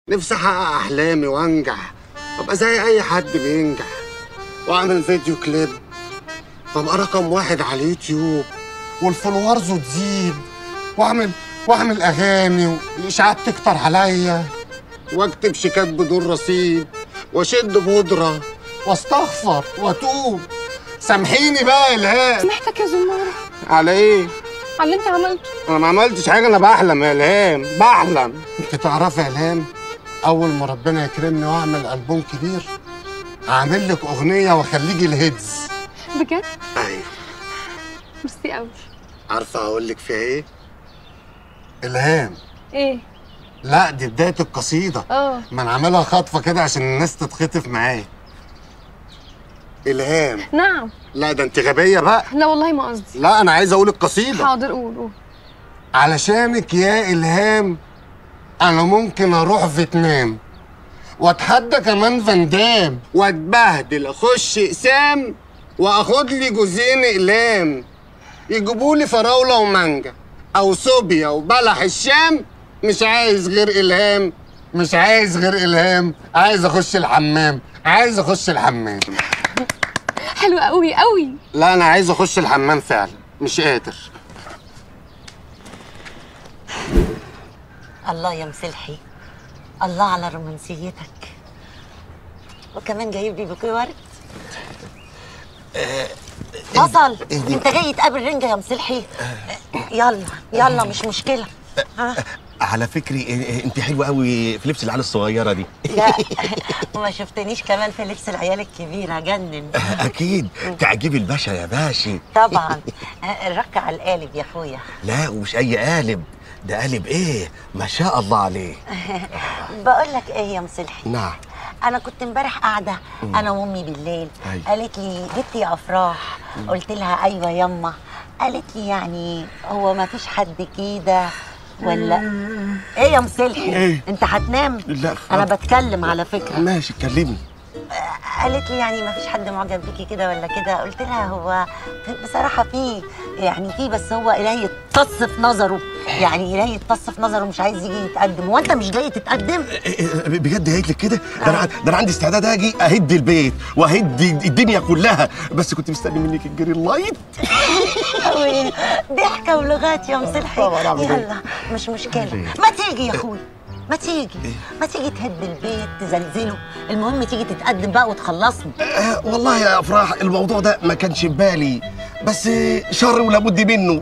نفسي احقق احلامي وانجح وابقى زي اي حد بينجح واعمل فيديو كليب وابقى رقم 1 على اليوتيوب والفولورز تزيد واعمل اغاني والاشاعات تكتر عليا واكتب شيكات بدون رصيد واشد بودره واستغفر واتوب. سامحيني بقى يا الهام. سامحتك يا زمارة. على ايه؟ على اللي انت عملته. انا ما عملتش حاجه، انا بحلم يا الهام بحلم. انت تعرفي يا الهام اول ما ربنا يكرمني واعمل البوم كبير هعمل لك اغنيه واخليكي الهيدز. بجد؟ ايوه. ميرسي قوي. عارفه هقول لك فيها ايه؟ الهام. ايه؟ لا دي بدايه القصيده. ما انا عاملها خطفه كده عشان الناس تتخطف معايا. الهام. نعم. لا ده انت غبيه بقى. لا والله ما قصدي. لا انا عايز اقول القصيده. حاضر قول. علشانك يا الهام انا ممكن اروح فيتنام واتحدى كمان فان دام واتبهدل اخش اقسام واخد لي جوزين اقلام يجيبوا لي فراوله ومانجا او صوبيا وبلح الشام. مش عايز غير الهام، مش عايز غير الهام، عايز اخش الحمام، عايز اخش الحمام. حلو قوي قوي. لا انا عايز اخش الحمام فعلا، مش قادر. الله يا مسلحي، الله على رومانسيتك، وكمان جايب لي بوكيه ورد. بصل، انت جاي تقابل رنجة يا مسلحي؟ يلا يلا مش مشكلة. على فكري انت حلوه قوي في لبس العيال الصغيره دي. لا وما شفتنيش كمان في لبس العيال الكبير، هجنن. اكيد تعجبي الباشا يا باشا. طبعا. الرك على القالب يا اخويا. لا ومش اي قالب، ده قالب ايه ما شاء الله عليه. بقول لك ايه يا مسلحي؟ نعم. انا كنت امبارح قاعده انا وامي بالليل. قالت لي جبتي يا افراح؟ قلت لها ايوه يما. قالت لي يعني هو ما فيش حد كده ولا ايه يا مسلحي؟ ايه؟ انت هتنام؟ لا انا بتكلم على فكره. ماشي اتكلمي. قالت لي يعني ما فيش حد معجب بيكي كده ولا كده. قلت لها هو بصراحه في يعني في، بس هو الهي يتص في نظره، يعني الهي يتص في نظره مش عايز يجي يتقدم. هو انت مش جاي تتقدم؟ بجد هيك لك كده؟ ده انا عندي استعداد اجي اهد البيت واهد الدنيا كلها، بس كنت مستني منك الجرين لايت. ضحكه ولغات يا مسلحي. يلا مش مشكله. ما تيجي يا اخوي، ما تيجي ما تيجي تهد البيت تزلزله، المهم تيجي تتقدم بقى وتخلصني. والله يا افراح الموضوع ده ما كانش في بالي، بس شر ولا بد منه.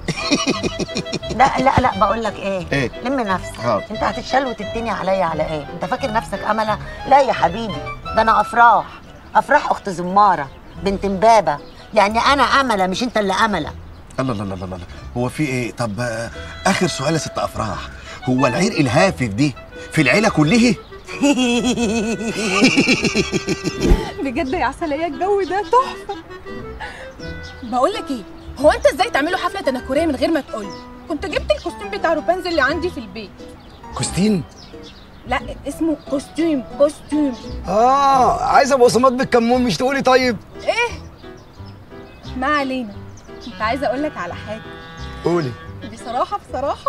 لا بقول لك ايه؟ لم نفسك. انت هتتشال وتتني عليا على ايه؟ انت فاكر نفسك امله؟ لا يا حبيبي، ده انا افراح اخت زماره بنت مبابه، يعني انا امله مش انت اللي امله. الله الله الله الله، هو في ايه؟ طب اخر سؤال يا ست افراح، هو العرق الهافف دي في العيله كلها؟ بجد يا عسلية الجو ده تحفة. بقول لك ايه، هو انت ازاي تعملوا حفلة تنكرية من غير ما تقولي؟ كنت جبت الكوستيم بتاع روبانز اللي عندي في البيت. كوستيم؟ لا اسمه كوستيم. عايزه بقسماط بالكمون مش تقولي طيب؟ ايه؟ ما علينا. كنت عايزه اقول لك على حاجه. قولي. بصراحه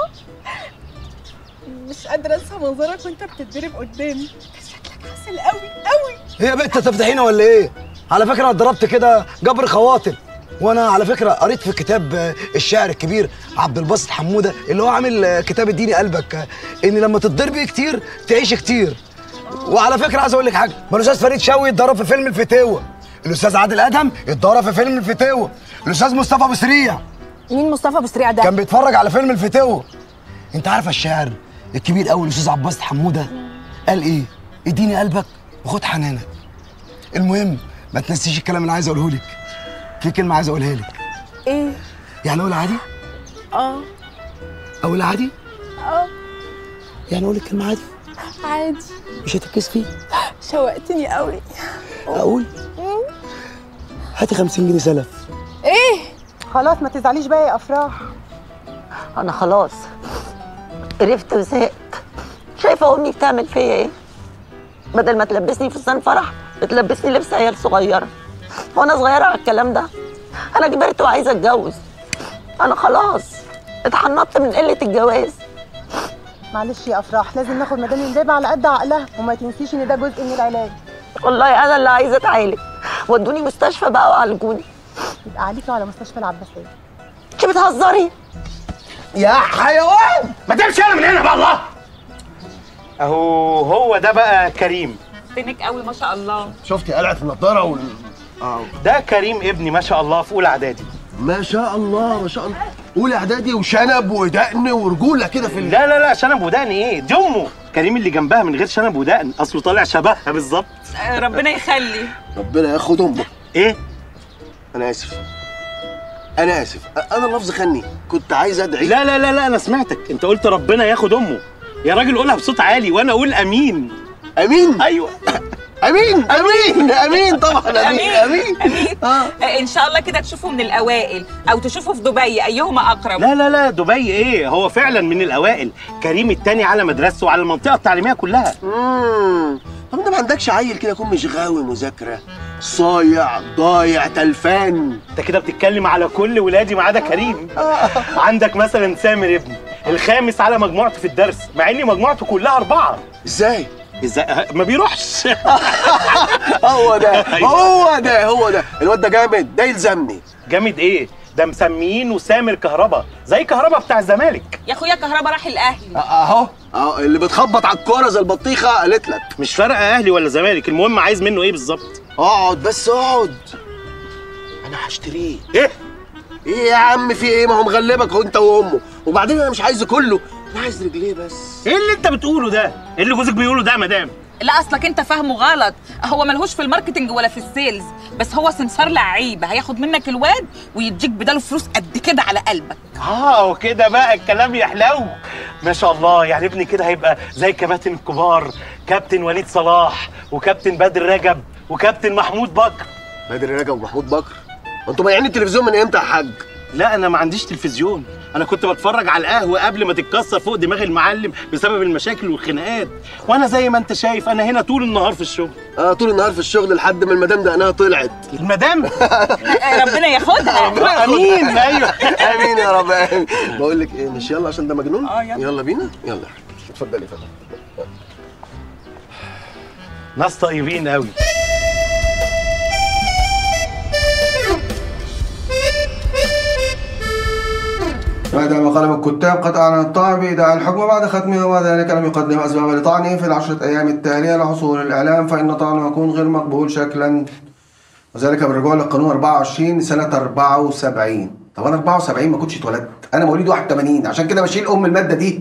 مش قادره انسى منظرك وانت بتتضرب قدامي. شكلك عسل قوي قوي. هي بنت تفضحينا ولا ايه؟ على فكره انا اتضربت كده جبر خواطر، وانا على فكره قريت في كتاب الشاعر الكبير عبد الباسط حموده اللي هو عامل كتاب اديني قلبك ان لما تتضربي كتير تعيشي كتير. وعلى فكره عايز اقول لك حاجه، ما الاستاذ فريد شوقي اتضرب في فيلم الفتاوه، الاستاذ عادل ادهم اتضرب في فيلم الفتاوه، الاستاذ مصطفى ابو سريع. مين مصطفى ابو سريع ده؟ كان بيتفرج على فيلم الفتاوه. انت عارفه الشاعر الكبير قوي الاستاذ عبد الباسط حموده قال ايه؟ اديني قلبك وخد حنانك. المهم ما تنسيش الكلام اللي عايز اقوله لك. في كلمه عايز اقولها لك. ايه؟ يعني اقول عادي؟ اقول عادي؟ يعني اقول لك كلمه عادي؟ عادي. مش هتتكسفي؟ شوقتني قوي. اقول؟ هاتي 50 جنيه سلف. ايه؟ خلاص ما تزعليش بقى يا افراح. انا خلاص قرفت وزهقت. شايفه امي بتعمل فيا ايه؟ بدل ما تلبسني فستان فرح بتلبسني لبس عيال صغيره. وانا صغيره على الكلام ده؟ انا كبرت وعايزه اتجوز. انا خلاص اتحنطت من قله الجواز. معلش يا افراح، لازم ناخد مدام امبابه على قد عقلها، وما تنسيش ان ده جزء من العلاج. والله انا اللي عايزه اتعالج، ودوني مستشفى بقى وعالجوني. يبقى عليكي على مستشفى العباسيه. انت بتهزري؟ يا حيوان ما تمشي انا من هنا بقى. الله اهو هو ده بقى كريم. فينك قوي ما شاء الله. شفتي قلعه النضاره ده كريم ابني ما شاء الله في اولى اعدادي. ما شاء الله ما شاء الله. اولى اعدادي وشنب ودقن ورجوله كده في لا لا لا، شنب ودقن ايه؟ دي امه. كريم اللي جنبها من غير شنب ودقن، اصله طالع شبهها بالظبط. ربنا يخلي. ربنا ياخد امه. ايه؟ انا اسف انا اللفظ خني، كنت عايز ادعي. لا لا لا لا، انا سمعتك انت قلت ربنا ياخد امه. يا راجل قولها بصوت عالي وانا اقول امين. امين. ايوه امين طبعا. امين. ان شاء الله كده تشوفوا من الاوائل او تشوفوا في دبي، ايهما اقرب. لا لا لا، دبي ايه؟ هو فعلا من الاوائل. كريم التاني على مدرسته وعلى المنطقه التعليميه كلها. طب انت ما عندكش عيل كده يكون مش غاوي مذاكره، صايع ضايع تلفان؟ انت كده بتتكلم على كل ولادي ما عدا كريم. عندك مثلا سامر ابني الخامس على مجموعته في الدرس، مع ان مجموعته كلها 4. ازاي ما بيروحش. هو ده الواد ده جامد، ده يلزمني. جامد ايه؟ ده مسميينه سامر كهربا، زي كهربا بتاع الزمالك. يا اخويا كهربا راح الاهلي. اهو اللي بتخبط على الكوره زي البطيخه قالت لك. مش فارقه اهلي ولا زمالك، المهم عايز منه ايه بالظبط؟ اقعد بس اقعد، انا هشتريه. ايه يا عم في ايه؟ ما هو مغلبك وانت وامه، وبعدين انا مش عايزه كله، انا عايز رجليه بس. ايه اللي انت بتقوله ده؟ ايه اللي جوزك بيقوله ده يا مدام؟ لا اصلك انت فاهمه غلط، هو ملهوش في الماركتنج ولا في السيلز، بس هو سمسار لعيب، هياخد منك الواد ويديك بداله فلوس قد كده على قلبك. وكده بقى الكلام يحلو. ما شاء الله، يعني ابني كده هيبقى زي كباتن الكبار، كابتن وليد صلاح وكابتن بدر رجب وكابتن محمود بكر. بدر رجب ومحمود بكر؟ انتوا بايعين التلفزيون من امتى يا حاج؟ لا انا ما عنديش تلفزيون، انا كنت بتفرج على القهوه قبل ما تتكسر فوق دماغ المعلم بسبب المشاكل والخناقات، وانا زي ما انت شايف انا هنا طول النهار في الشغل. طول النهار في الشغل لحد ما المدام دقنها طلعت. المدام؟ ربنا ياخدها. امين. ايوه امين يا رب. امين. بقول لك ايه، مش يلا عشان ده مجنون؟ يلا بينا. يلا اتفضلي اتفضلي. ناس طيبين قوي. بعد ما قلم الكتاب قد أعلن الطعن بإيداع الحكم بعد ختمه، وذلك لم يقدم أسباب لطعنه في ال10 أيام التالية لحصول الإعلام، فإن طعنه يكون غير مقبول شكلا، وذلك بالرجوع للقانون 24 سنة 74. طب أنا 74 ما كنتش اتولدت، أنا مواليد 81، عشان كده بشيل المادة دي.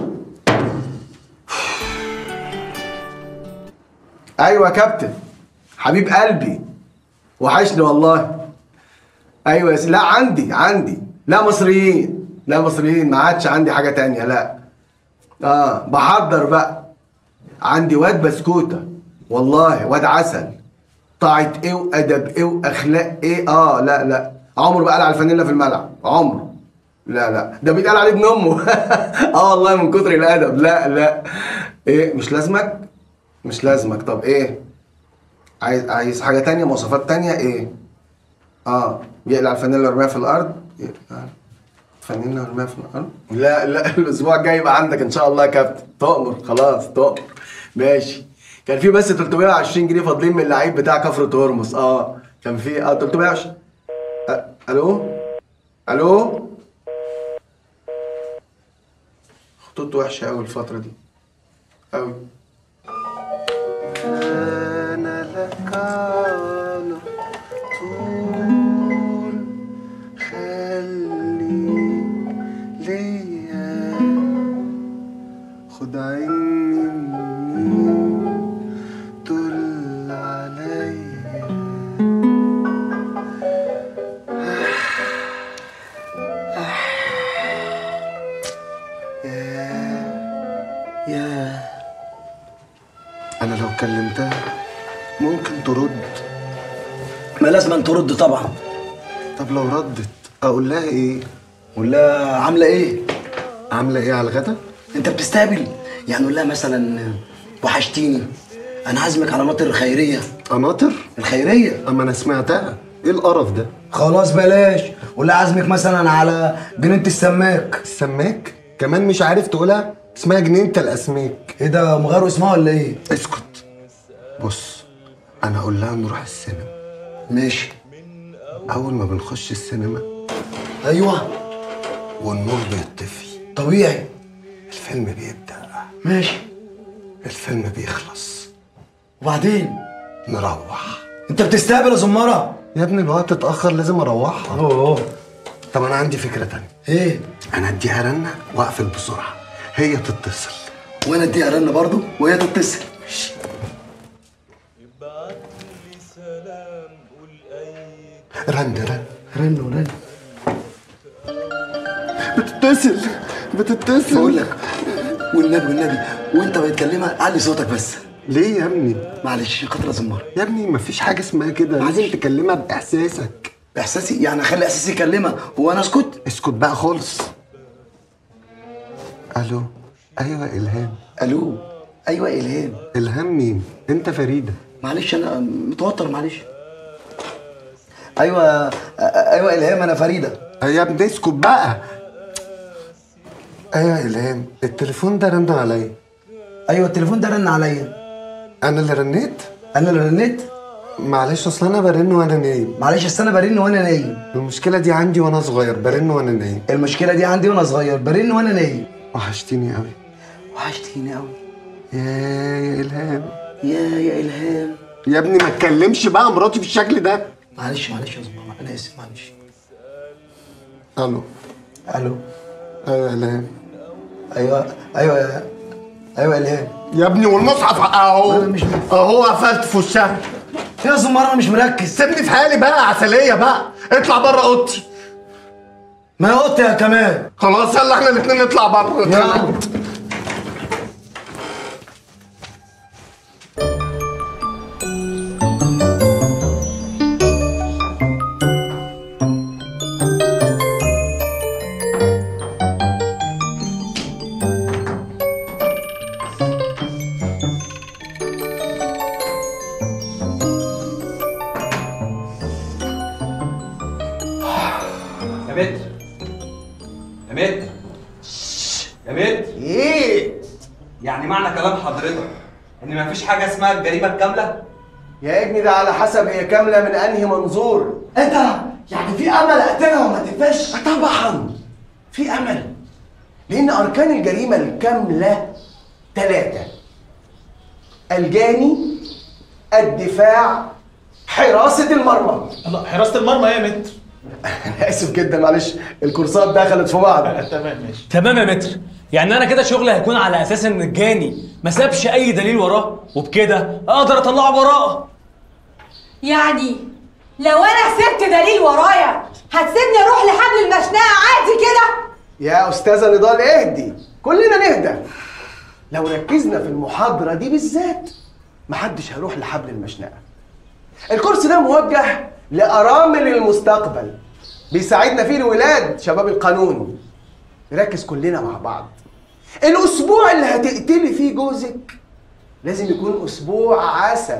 أيوة يا كابتن حبيب قلبي، وحشني والله. أيوة يا لا عندي لا مصريين ما عادش عندي حاجة تانية. لا بحضر بقى، عندي واد بسكوتة والله، واد عسل، طاعة ايه وادب ايه واخلاق ايه. لا عمره بقى قال على الفانيلا في الملعب، عمره. لا ده بيتقال عليه ابن امه. والله من كتر الادب. لا ايه مش لازمك. طب ايه عايز حاجة تانية، مواصفات تانية ايه؟ يقلع الفانيلا ويرميها في الارض. فنانة ورماها في الارض؟ لا الاسبوع الجاي يبقى عندك ان شاء الله يا كابتن. تؤمر خلاص تؤمر. ماشي. كان في بس 320 جنيه فاضلين من اللعيب بتاع كفر تورمس. كان في 320. الو خطوط وحشه قوي الفتره دي قوي. انا لك على طول ليا، خد عيني طل عليا. يا انا لو كلمتها ممكن ترد. ما لازم ترد طبعا. طب لو ردت اقول لها ايه؟ قول لها عامله ايه؟ عامله ايه على الغدا؟ انت بتستهبل يعني. قول لها مثلا وحشتيني، انا عازمك على مطر الخيريه. قناطر الخيريه؟ اما انا سمعتها. ايه القرف ده؟ خلاص بلاش. قول لها عازمك مثلا على جنينه السماك. السماك كمان مش عارف تقولها؟ اسمها جنينة الاسماك. ايه ده مغيروا اسمها ولا ايه؟ اسكت. بص انا اقول لها نروح السينما. ماشي. اول ما بنخش السينما ايوه والنور بيطفي طبيعي الفيلم بيبدأ. ماشي. الفيلم بيخلص وبعدين نروح. انت بتستهبل يا زماره؟ يا ابني الوقت اتأخر لازم اروحها. اوه. طب انا عندي فكرة تانية. ايه؟ انا اديها رنة واقفل بسرعة هي تتصل وانا اديها رنة برضو وهي تتصل. رن رن بتتصل بقول لك والنبي وانت بتكلمها علي صوتك بس. ليه يا ابني؟ معلش خاطر يا زمار. يا ابني مفيش حاجة اسمها كده، لازم تكلمها بإحساسك. احساسي يعني اخلي احساسي يكلمها وانا اسكت؟ اسكت بقى خالص. الو. ايوه الهام. الو. ايوه الهام. الهام مين؟ انت فريدة. معلش انا متوتر معلش. ايوه الهام انا فريدة. يا ابني اسكت بقى. ايوه الهام التليفون ده رن عليا. ايوه التليفون ده رن عليا. انا اللي رنيت؟ انا اللي رنيت؟ معلش اصل انا برن وانا نايم. معلش اصل انا برن وانا نايم. المشكلة دي عندي وانا صغير برن وانا نايم. المشكلة دي عندي وانا صغير برن وانا نايم. وحشتيني قوي. وحشتيني قوي. يا الهام. يا الهام. يا ابني ما تكلمش بقى مراتي بالشكل ده. معلش يا زلمه انا اسف معلش. الو. الو. ايوه الهام. ايوه الهام. يا ابني والمصحف اهو اهو قفلت في وشها. يا زمار انا مش مركز. سيبني في حالي بقى عسليه بقى. اطلع بره اوضتي. ما انا اوضتي يا كمان. خلاص يلا احنا الاثنين نطلع بره. يلا. ايه؟ يعني معنى كلام حضرتك ان مفيش حاجه اسمها الجريمه الكامله؟ يا ابني ده على حسب هي كامله من انهي منظور. انت يعني في امل اقتلها وما تقفش؟ طبعا في امل، لان اركان الجريمه الكامله 3: الجاني، الدفاع، حراسه المرمى. الله، حراسه المرمى ايه يا متر؟ انا اسف جدا معلش الكورسات دخلت في بعض. تمام ماشي. تمام يا متر، يعني انا كده شغلي هيكون على اساس ان الجاني ما سابش اي دليل وراه وبكده اقدر اطلعه براءه. يعني لو انا سبت دليل ورايا هتسيبني اروح لحبل المشنقه عادي كده؟ يا استاذه نضال اهدي، كلنا نهدى. لو ركزنا في المحاضره دي بالذات محدش هيروح لحبل المشنقه. الكورس ده موجه لارامل المستقبل، بيساعدنا فيه الولاد شباب القانون. نركز كلنا مع بعض. الاسبوع اللي هتقتلي فيه جوزك لازم يكون اسبوع عسل.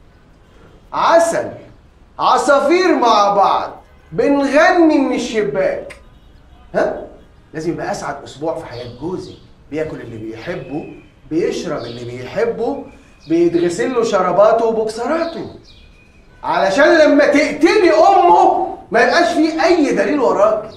عسل، عصافير مع بعض بنغني من الشباك. ها؟ لازم يبقى اسعد اسبوع في حياه جوزك. بياكل اللي بيحبه، بيشرب اللي بيحبه، بيتغسل له شراباته وبوكسراته، علشان لما تقتلي امه ما يبقاش فيه اي دليل وراك.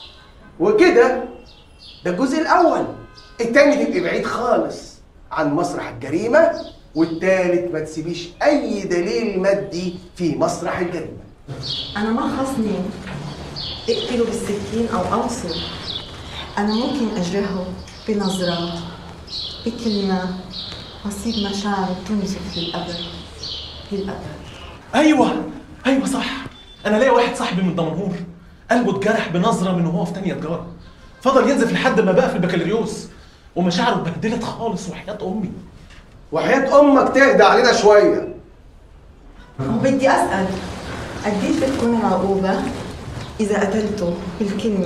وكده ده الجزء الاول. التاني تبقي بعيد خالص عن مسرح الجريمه، والتالت ما تسيبيش اي دليل مادي في مسرح الجريمه. انا ما خصني اقتله بالسكين او اوصل، انا ممكن اجرحه بنظرات، بكلمه، واصيب مشاعره تنزف للابد. ايوه صح. انا لاقي واحد صاحبي من دمنهور قلبه اتجرح بنظره من وهو في تانية تجاره، فضل ينزف لحد ما بقى في البكالوريوس ومشاعره اتبهدلت خالص. وحياه امي وحياه امك تهدى علينا شويه. وبدي اسال قديش بتكون العقوبه اذا قتلته بالكلمه؟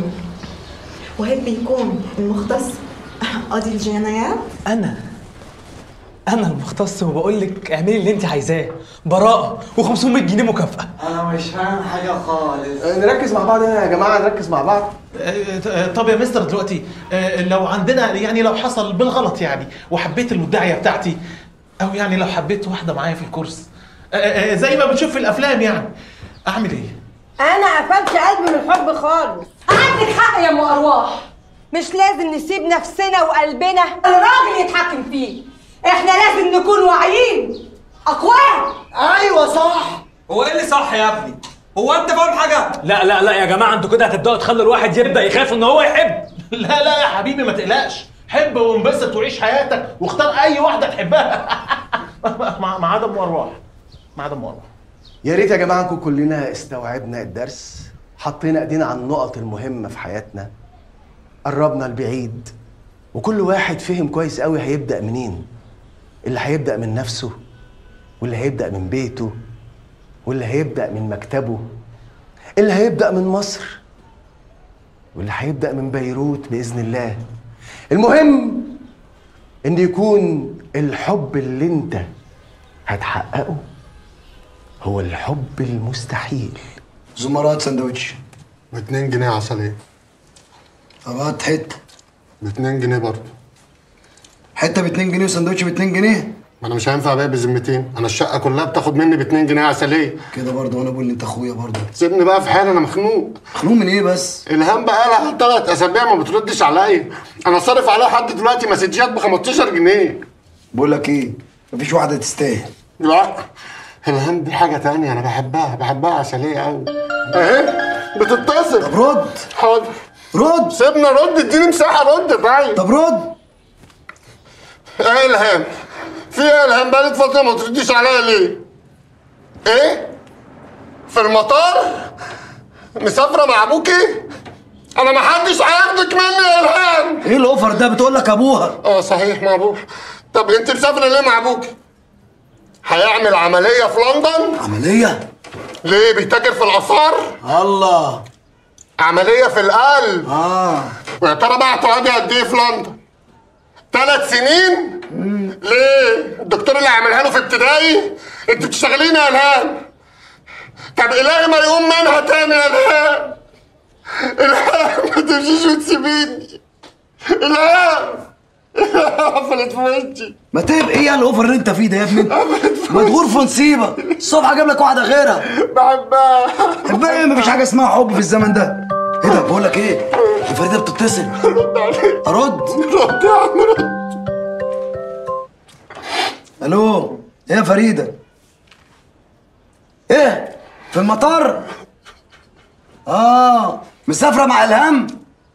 وهيك بيكون المختص قاضي الجنايات؟ انا المختص وبقول لك اعملي اللي انت عايزاه، براءه و500 جنيه مكافاه. انا مش فاهم حاجه خالص. نركز مع بعض هنا يا جماعه، نركز مع بعض. طب يا مستر دلوقتي لو عندنا يعني لو حصل بالغلط يعني وحبيت المدعيه بتاعتي، او يعني لو حبيت واحده معايا في الكورس زي ما بتشوف في الافلام، يعني اعمل ايه؟ انا قفلت قلبي من الحب خالص. عندك حق يا ام ارواح، مش لازم نسيب نفسنا وقلبنا الراجل يتحكم فيه. احنا لازم نكون واعيين اقوياء. ايوه صح. هو ايه اللي صح يا ابني؟ هو انت فاهم حاجه؟ لا لا لا يا جماعه، انتوا كده هتبداوا تخلوا الواحد يبدا يخاف ان هو يحب. لا لا يا حبيبي ما تقلقش، حب وانبسط وعيش حياتك واختار اي واحده تحبها. ما عدا ام ارواح، ما عدا ام ارواح. يا ريت يا جماعه نكون كلنا استوعبنا الدرس، حطينا ايدينا على النقط المهمه في حياتنا، قربنا لبعيد، وكل واحد فهم كويس قوي هيبدا منين. اللي هيبدا من نفسه، واللي هيبدا من بيته، واللي هيبدا من مكتبه، اللي هيبدا من مصر، واللي هيبدا من بيروت باذن الله. المهم ان يكون الحب اللي انت هتحققه هو الحب المستحيل. زمرات سندوتش ب2 جنيه عسلية. طب هات حته ب2 جنيه برضه. حته ب2 جنيه وسندوتش ب2 جنيه؟ ما انا مش هينفع ابيع بذمتين، انا الشقه كلها بتاخد مني ب2 جنيه عسليه. كده برضه وانا بقول انت اخويا برضه. سيبني بقى في حالي، انا مخنوق. مخنوق من ايه بس؟ الهام بقى لها 3 اسابيع ما بتردش عليا، انا صارف عليها لحد دلوقتي مسجات ب15 جنيه. بقول لك ايه، مفيش واحده تستاهل. لا الهام دي حاجه تانية، انا بحبها عسليه قوي. اهي بتتصل. طب رد. حاضر رد. سيبنا رد، اديني مساحه رد. طيب طب رد. ايه الهام؟ في ايه الهام؟ بقالك فتره ما ترديش عليا ليه؟ ايه؟ في المطار؟ مسافره مع ابوكي؟ انا ما حدش هياخدك مني يا الهام. ايه الاوفر ده؟ بتقول لك ابوها. صحيح مع ابوها. طب انت مسافره ليه مع ابوكي؟ هيعمل عمليه في لندن؟ عمليه؟ ليه بيتاجر في الاثار؟ الله. عمليه في القلب. ويا ترى بقى هتقعدي قد ايه في لندن؟ 3 سنين؟ ليه؟ الدكتور اللي عملها له في ابتدائي؟ انت بتشتغلين يا الهام. طب الهي ما يقوم منها تاني يا الهام. الهام ما تمشيش وتسيبيني. الهام قفلت في وشي. ما تبقى ايه الاوفر اللي انت فيه ده يا ابني؟ مدغور في نصيبه، الصبح جاب لك واحده غيرها. بحبها. بحبها ايه؟ مفيش حاجه اسمها حب في الزمن ده. ايه ده؟ بقول لك ايه؟ فريده بتتصل. رد عليك. ارد. رد يا عم رد. الو، ايه يا فريده؟ ايه؟ في المطار؟ مسافره مع الهام؟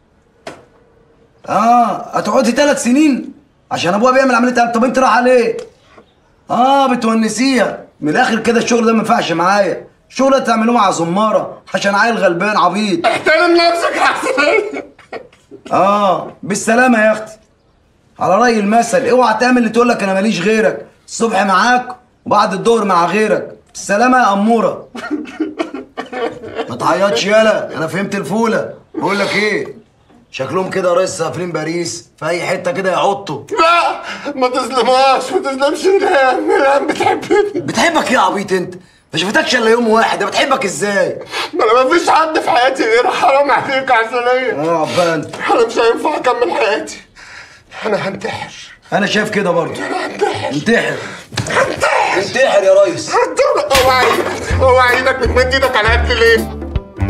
هتقعدي 3 سنين عشان ابوها بيعمل عمليه قلب. طب انت رايحه ليه؟ بتونسيها. من الاخر كده الشغل ده ما ينفعش معايا، الشغل ده تعملوه مع زماره عشان عيل غلبان عبيط. احترم نفسك يا حسين. بالسلامه يا اختي. على راي المثل، اوعى تعمل اللي تقول لك انا ماليش غيرك، الصبح معاك وبعد الظهر مع غيرك. بالسلامه يا اموره. ما تعيطش يالا، انا فهمت الفوله. بقول لك ايه، شكلهم كده يا ريس قافلين باريس في اي حته كده يعطوا. لا ما تظلمهاش، ما تظلمش الهام. الهام بتحبني. بتحبك ايه يا عبيط انت؟ ما شفتكش الا يوم واحد، ده بتحبك ازاي؟ ما انا مفيش حد في حياتي غيرها. حرام عليك يا عسلية. عبان. انا مش هينفع اكمل حياتي، انا هنتحر. انا شايف كده برضه. هنتحر. انتحر. انتحر يا ريس. اوعى ايدك، اوعى ايدك. بتمد ايدك على اكل ليه؟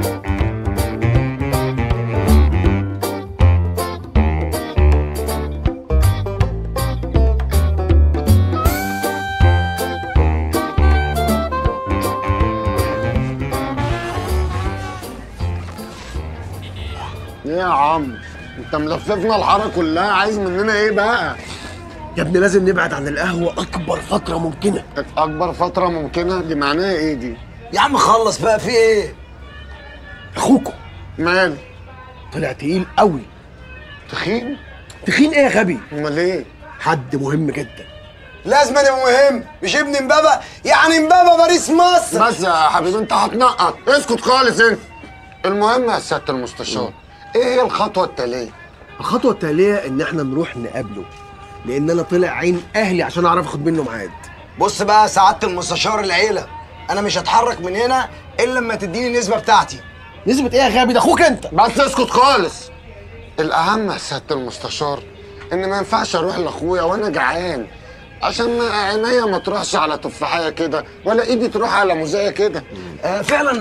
ايه يا عم؟ انت ملففنا الحاره كلها، عايز مننا ايه بقى؟ يا ابني لازم نبعد عن القهوه اكبر فتره ممكنه. اكبر فتره ممكنه دي معناها ايه دي؟ يا عم خلص بقى، في ايه؟ اخوكم ماله؟ طلع تقيل قوي. تخين؟ تخين ايه يا غبي؟ امال ايه؟ حد مهم جدا. لازم يبقى مهم، مش ابن امبابه، يعني امبابه باريس مصر. بس يا حبيبي انت هتنقط، اسكت خالص انت. المهم يا سياده المستشار، ايه هي الخطوه التاليه؟ الخطوه التاليه ان احنا نروح نقابله لان انا طلع عين اهلي عشان اعرف اخد منه ميعاد. بص بقى سعاده المستشار العيله، انا مش هتحرك من هنا الا لما تديني النسبه بتاعتي. نسبه ايه يا غبي؟ ده اخوك انت. بس اسكت خالص. الاهم يا سياده المستشار ان ما ينفعش اروح لاخويا وانا جعان، عشان عينيا ما تروحش على تفاحيه كده ولا ايدي تروح على موزايه كده. فعلا